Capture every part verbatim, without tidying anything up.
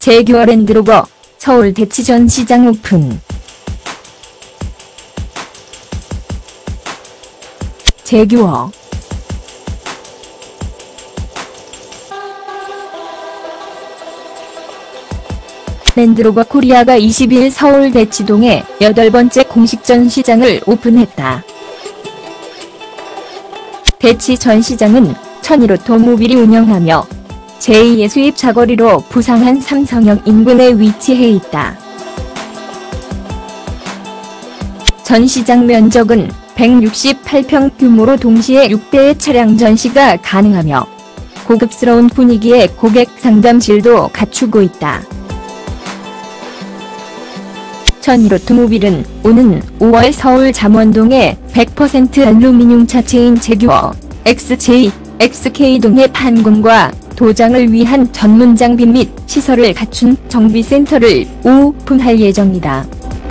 제규어 랜드로버 서울 대치 전시장 오픈. 제규어 랜드로버 코리아가 이십일 서울 대치동에 여덟 번째 공식 전시장을 오픈했다. 대치 전시장은 천일 오토모빌이 운영하며 제이의 수입 자거리로 부상한 삼성역 인근에 위치해 있다. 전시장 면적은 백육십팔 평 규모로 동시에 육 대의 차량 전시가 가능하며 고급스러운 분위기의 고객 상담실도 갖추고 있다. 천일 오토모빌은 오는 오월 서울 잠원동의 백 퍼센트 알루미늄 차체인 제규어 엑스제이, 엑스케이동의 판공과 도장을 위한 전문 장비 및 시설을 갖춘 정비센터를 오픈할 예정이다.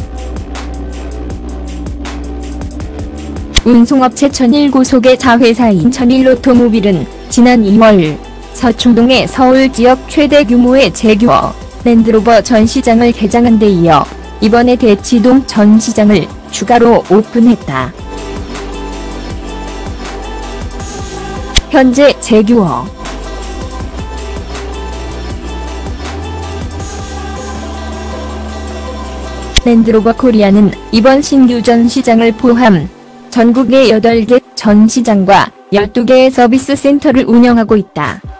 운송업체 천일 고속의 자회사인 천일 오토모빌은 지난 이월 서초동의 서울 지역 최대 규모의 제규어 랜드로버 전시장을 개장한 데 이어 이번에 대치동 전시장을 추가로 오픈했다. 현재 제규어 랜드로버 코리아는 이번 신규 전시장을 포함 전국의 여덟 개 전시장과 열두 개의 서비스 센터를 운영하고 있다.